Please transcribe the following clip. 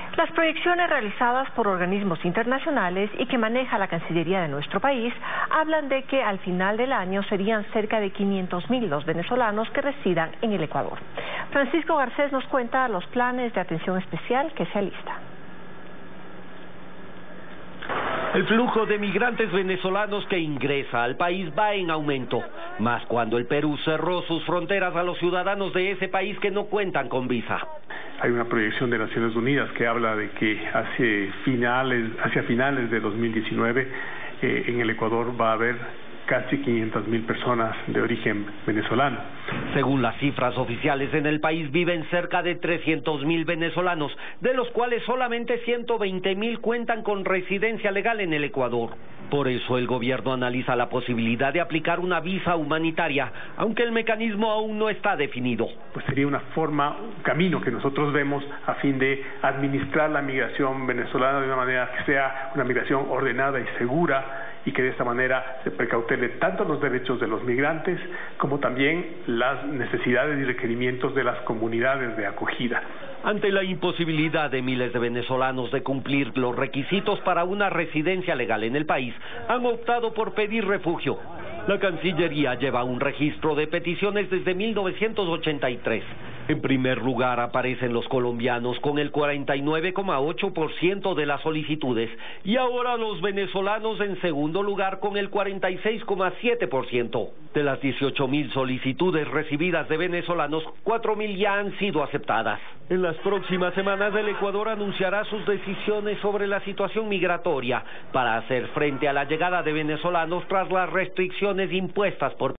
Las proyecciones realizadas por organismos internacionales y que maneja la Cancillería de nuestro país hablan de que al final del año serían cerca de 500.000 los venezolanos que residan en el Ecuador. Francisco Garcés nos cuenta los planes de atención especial que se alistan. El flujo de migrantes venezolanos que ingresa al país va en aumento, más cuando el Perú cerró sus fronteras a los ciudadanos de ese país que no cuentan con visa. Hay una proyección de Naciones Unidas que habla de que hacia finales de 2019 en el Ecuador va a haber casi 500.000 personas de origen venezolano. Según las cifras oficiales, en el país viven cerca de 300.000 venezolanos, de los cuales solamente 120.000 cuentan con residencia legal en el Ecuador. Por eso el gobierno analiza la posibilidad de aplicar una visa humanitaria, aunque el mecanismo aún no está definido. Pues sería una forma, un camino que nosotros vemos a fin de administrar la migración venezolana de una manera que sea una migración ordenada y segura, y que de esta manera se precautele tanto los derechos de los migrantes como también las necesidades y requerimientos de las comunidades de acogida. Ante la imposibilidad de miles de venezolanos de cumplir los requisitos para una residencia legal en el país, han optado por pedir refugio. La Cancillería lleva un registro de peticiones desde 1983. En primer lugar aparecen los colombianos con el 49,8% de las solicitudes y ahora los venezolanos en segundo lugar con el 46,7%. De las 18.000 solicitudes recibidas de venezolanos, 4.000 ya han sido aceptadas. En las próximas semanas el Ecuador anunciará sus decisiones sobre la situación migratoria para hacer frente a la llegada de venezolanos tras las restricciones impuestas por